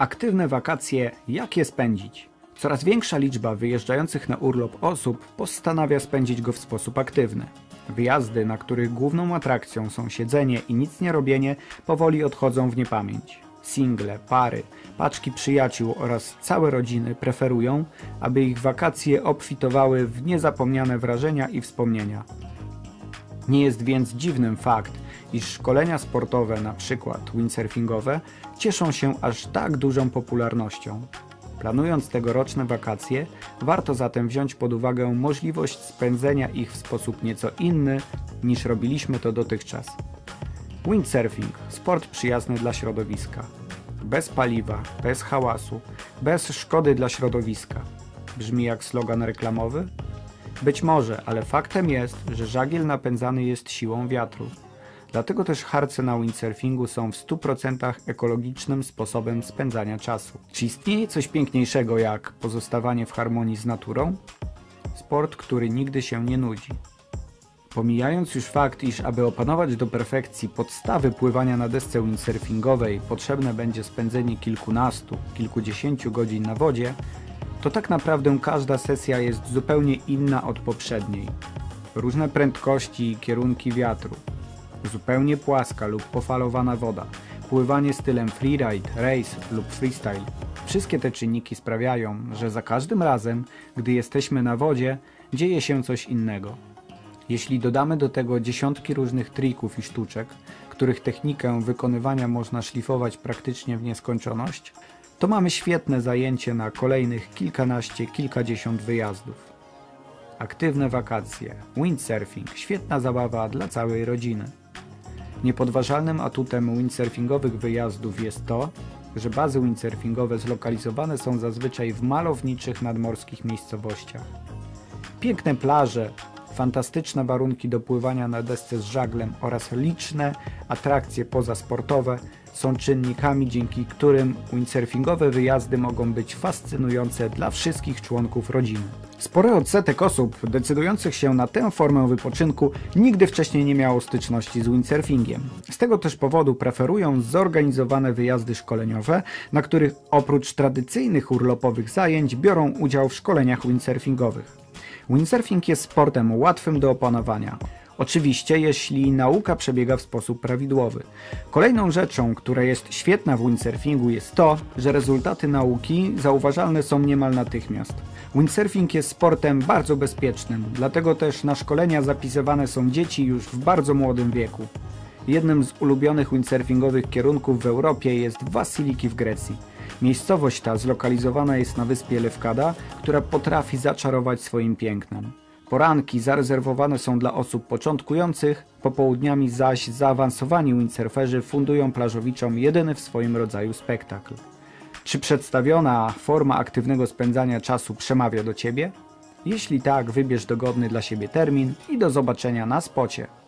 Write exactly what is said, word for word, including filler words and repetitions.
Aktywne wakacje, jak je spędzić? Coraz większa liczba wyjeżdżających na urlop osób postanawia spędzić go w sposób aktywny. Wyjazdy, na których główną atrakcją są siedzenie i nic nie robienie, powoli odchodzą w niepamięć. Single, pary, paczki przyjaciół oraz całe rodziny preferują, aby ich wakacje obfitowały w niezapomniane wrażenia i wspomnienia. Nie jest więc dziwnym fakt, iż szkolenia sportowe, np. windsurfingowe, cieszą się aż tak dużą popularnością. Planując tegoroczne wakacje, warto zatem wziąć pod uwagę możliwość spędzenia ich w sposób nieco inny, niż robiliśmy to dotychczas. Windsurfing – sport przyjazny dla środowiska. Bez paliwa, bez hałasu, bez szkody dla środowiska. Brzmi jak slogan reklamowy? Być może, ale faktem jest, że żagiel napędzany jest siłą wiatru. Dlatego też harce na windsurfingu są w stu procentach ekologicznym sposobem spędzania czasu. Czy istnieje coś piękniejszego jak pozostawanie w harmonii z naturą? Sport, który nigdy się nie nudzi. Pomijając już fakt, iż aby opanować do perfekcji podstawy pływania na desce windsurfingowej potrzebne będzie spędzenie kilkunastu, kilkudziesięciu godzin na wodzie, to tak naprawdę każda sesja jest zupełnie inna od poprzedniej. Różne prędkości i kierunki wiatru, zupełnie płaska lub pofalowana woda, pływanie stylem freeride, race lub freestyle. Wszystkie te czynniki sprawiają, że za każdym razem, gdy jesteśmy na wodzie, dzieje się coś innego. Jeśli dodamy do tego dziesiątki różnych trików i sztuczek, których technikę wykonywania można szlifować praktycznie w nieskończoność, to mamy świetne zajęcie na kolejnych kilkanaście, kilkadziesiąt wyjazdów. Aktywne wakacje, windsurfing, świetna zabawa dla całej rodziny. Niepodważalnym atutem windsurfingowych wyjazdów jest to, że bazy windsurfingowe zlokalizowane są zazwyczaj w malowniczych nadmorskich miejscowościach. Piękne plaże, fantastyczne warunki do pływania na desce z żaglem oraz liczne atrakcje pozasportowe są czynnikami, dzięki którym windsurfingowe wyjazdy mogą być fascynujące dla wszystkich członków rodziny. Spory odsetek osób decydujących się na tę formę wypoczynku nigdy wcześniej nie miało styczności z windsurfingiem. Z tego też powodu preferują zorganizowane wyjazdy szkoleniowe, na których oprócz tradycyjnych urlopowych zajęć biorą udział w szkoleniach windsurfingowych. Windsurfing jest sportem łatwym do opanowania. Oczywiście, jeśli nauka przebiega w sposób prawidłowy. Kolejną rzeczą, która jest świetna w windsurfingu, jest to, że rezultaty nauki zauważalne są niemal natychmiast. Windsurfing jest sportem bardzo bezpiecznym, dlatego też na szkolenia zapisywane są dzieci już w bardzo młodym wieku. Jednym z ulubionych windsurfingowych kierunków w Europie jest Wasiliki w Grecji. Miejscowość ta zlokalizowana jest na wyspie Lewkada, która potrafi zaczarować swoim pięknem. Poranki zarezerwowane są dla osób początkujących, popołudniami zaś zaawansowani windsurferzy fundują plażowiczom jedyny w swoim rodzaju spektakl. Czy przedstawiona forma aktywnego spędzania czasu przemawia do Ciebie? Jeśli tak, wybierz dogodny dla siebie termin i do zobaczenia na spocie.